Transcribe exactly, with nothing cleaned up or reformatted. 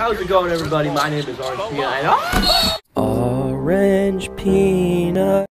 How's it going, everybody? My name is Orange Peanut. Orange Peanut.